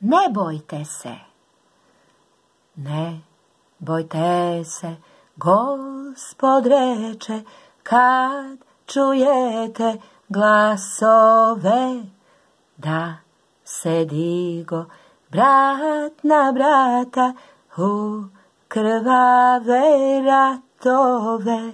ne bojte se. Ne bojte se, Gospod reče, kad čujete glasove, da se digo brat na brata u krvave ratove.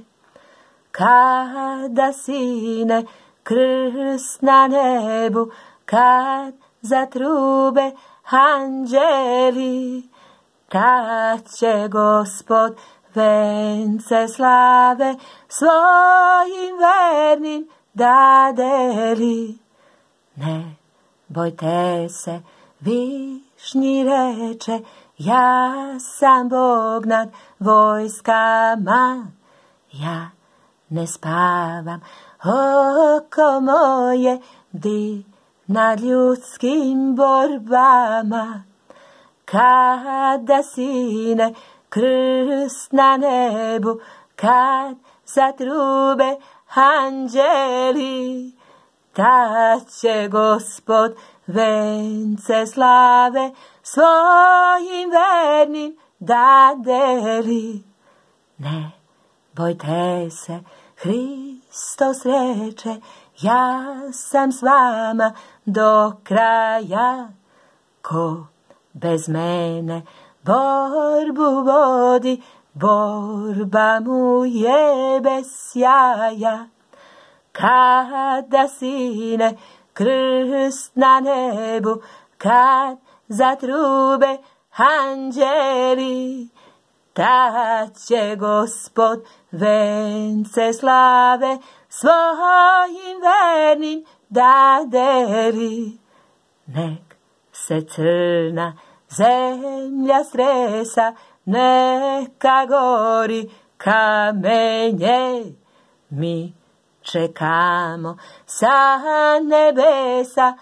Kada sine krst na nebu, kad zatrube anđeli, tad će Gospod vence slave svojim vernim dadeli. Ne bojte se, višnji reče, ja sam Bog nad vojskama. Ja ne spavam, oko moje bdi nad ljudskim borbama. Kada sine krst na nebu, kad zatrube anđeli, tad će Gospod vence slave svojim vernim dadeli. Ne bojte se, Hristos reče, ja sam s vama do kraja. Ko bez mene borbu vodi, borba mu je bez sjaja. Kada sine krst na nebu, kad zatrube anđeli, tad će Gospod vence slave svojim vernim dadeli. Nek se crna zemlja stresa, neka gori kamenje, mi čekamo sa nebesa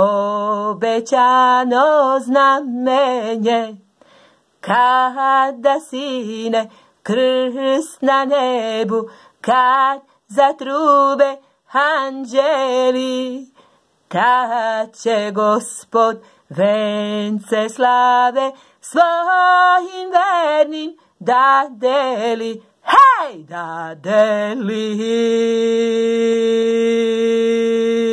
obećano znamenje. Kada sine krst na nebu, kad zatrube anđeli, tad će Gospod vence slave svojim vernim dadeli. Hej, dadeli!